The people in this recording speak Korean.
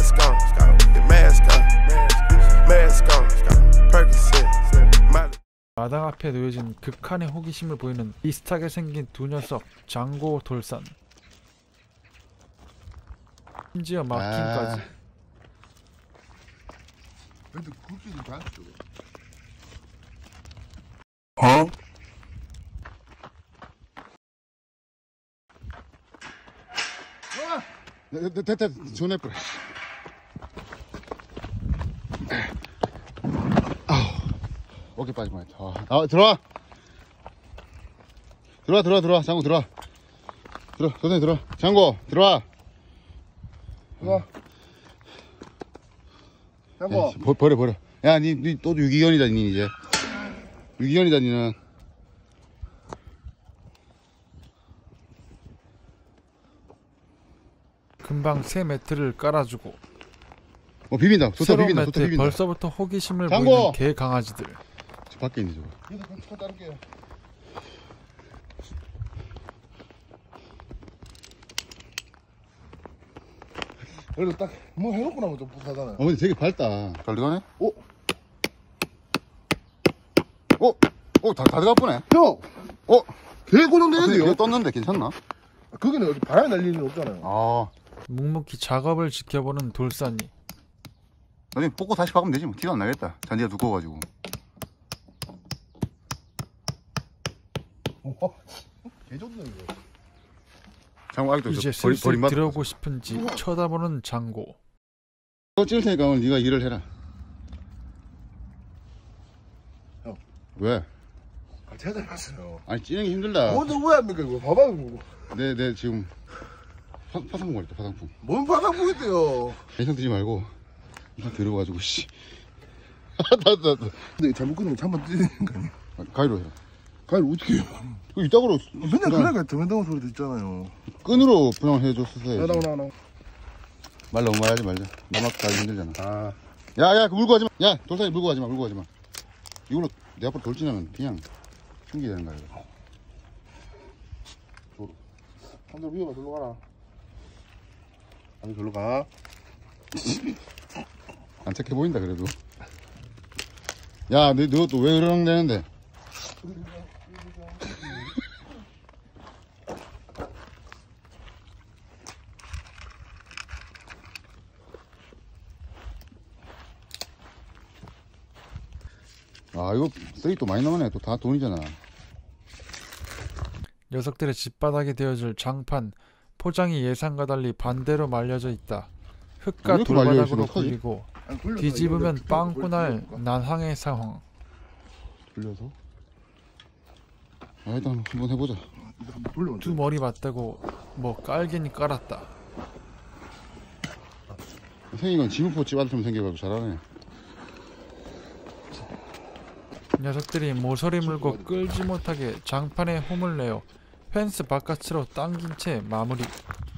Mask on, get mask on, mask on, Percocet. 마당 앞에 놓여진 극한의 호기심을 보이는 비슷하게 생긴 두 녀석, 장고 돌산. 심지어 마킹까지. 근데 굵기는 다 줘. 어? 됐다. 전해버려. 아우, 어깨 빠지면 들어와. 들어와. 장고 들어와. 선생님 들어와. 장고 들어와. 장고. 버려. 야, 니 또 유기견이다, 니 이제. 유기견이다, 니는. 금방 새 매트를 깔아주고. 비빈다. 새로운 매트에 벌써부터 호기심을 장고! 보이는 개 강아지들. 저 밖에 있네, 저거. 이거 따를게요. 그래도 딱 뭐 해놓고 나면 좀 뿌듯하잖아요. 근데 되게 밝다. 잘 들어가네? 다 들어갔구네. 형! 개 고정되는데요? 이거 떴는데 괜찮나? 거기는 어디 바람이 날 일은 없잖아요. 묵묵히 작업을 지켜보는 돌산이. 아니, 뽑고 다시 박으면 되지 뭐. 티도 안 나겠다. 잔디가 두꺼워가지고. 개 좋네 이거. 장고 아직도 이제 버린 슬슬 맛. 들어오고 싶은지 쳐다보는 장고. 찍을 테니까 오늘 네가 일을 해라. 형. 왜? 찾아봤어요. 아니, 찌는 게 힘들다. 먼저 왜 합니까 이거? 봐봐요 이거. 내 지금 파상풍 걸렸다. 파상풍. 뭔 파상풍인데요? 괜찮 드지 말고 일단 들어가지고 씨. 근데 잘못 끊으면 한번 뛰는 거 아니에요? 가위로 해라. 가위를 어떻게 해요? 이따구로 맨날 그러니까 더맨다운 소리도 있잖아요. 끈으로 분양을 해줬었어요. 나와. 말 너무 많이 하지 말자. 남학 가기 힘들잖아. 야, 물고 가지 마. 야, 돌산이 물고 가지 마. 이걸로 내 앞으로 돌진하면 그냥 흉기되는 거야. 한들 위에만 돌로 가라. 한들 돌로 가. 안 착해 보인다 그래도. 야, 너 또 왜 그러는데? 이거 쓰레기 또 많이 남았네. 또 다 돈이잖아. 녀석들의 집바닥에 되어줄 장판, 포장이 예상과 달리 반대로 말려져 있다. 흙과 이렇게 돌바닥으로 말려있으면 어떡하지? 굴리고 뒤집으면 빵꾸 날 난항의 상황. 돌려서? 일단 한번 해보자. 두 머리 맞대고 뭐 깔긴 깔았다. 생긴 건 지무포집 아들처럼 생겨가지고 잘하네. 녀석들이 모서리 물고 끌지 못하게 장판에 홈을 내어 펜스 바깥으로 당긴 채 마무리.